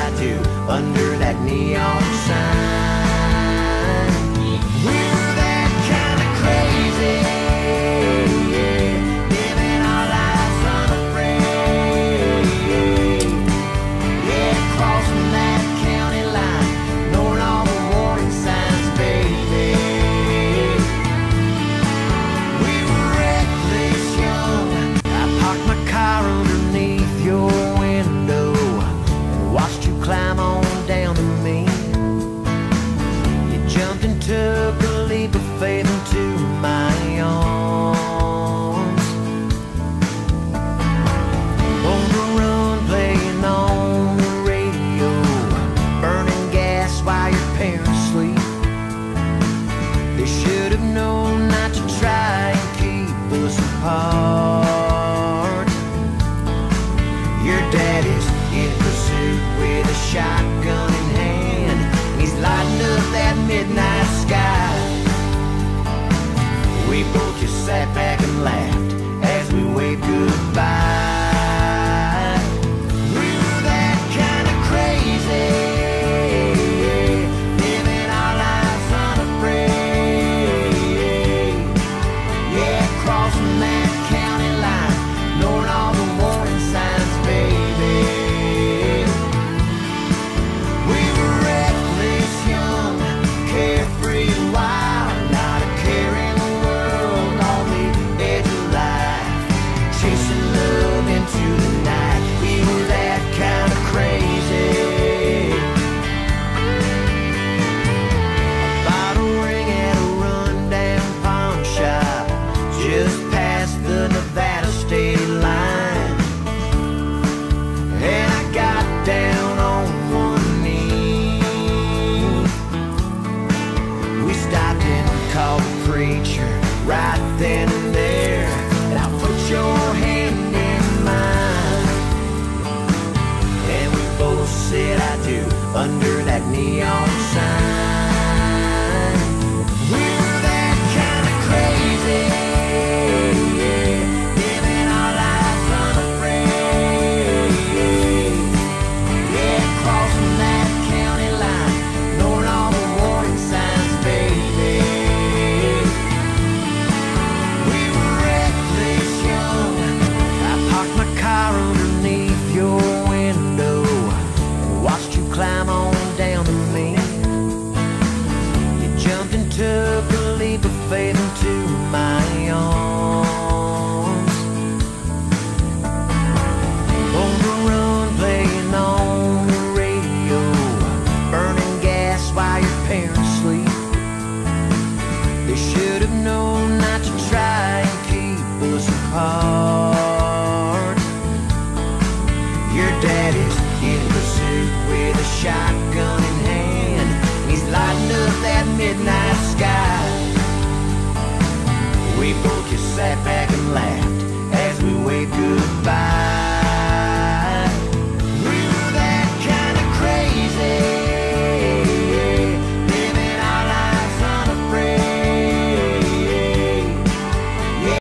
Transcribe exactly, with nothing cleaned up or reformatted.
I do under that neon sign. We were that kind of crazy, living our lives unafraid. Yeah, crossing that county line, knowing all the warning signs, baby. We were reckless young. I parked my car underneath your window and watched you climb on down to me. You jumped and took a leap of faith into my arms. On the run, playing on the radio, burning gas while your parents sleep. They should have known not to try and keep us apart. Your daddy's in pursuit with a shotgun in hand, and he's lighting up that midnight sky. We both just sat back and laughed as we waved goodbye. We were that kind of crazy, living our lives unafraid. Yeah, crossing that county line, knowing all the warning signs, baby. We were reckless young, carefree and wild, not a care in the world, on the edge of life, chasing love into the night. We were that kind of crazy. I bought a ring at a rundown pawn shop just past the Nevada state line, and I got down on one knee. We stopped and called the preacher right then and there, and I put your hand in mine, and we both said I do under that neon sign. We were that kind of crazy, living our lives unafraid. Yeah, crossing that county line, knowing all the warning signs, baby. We were reckless young. I parked my car underneath your window and watched you climb on down to me. You jumped and took a leap of faith into my arms. On the run, playing on the radio, burning gas while your parents sleep. They should have known not to try and keep us apart. Your daddy's in pursuit with a shotgun in hand, and he's lighting up that midnight sky. We both just sat back and laughed as we waved goodbye.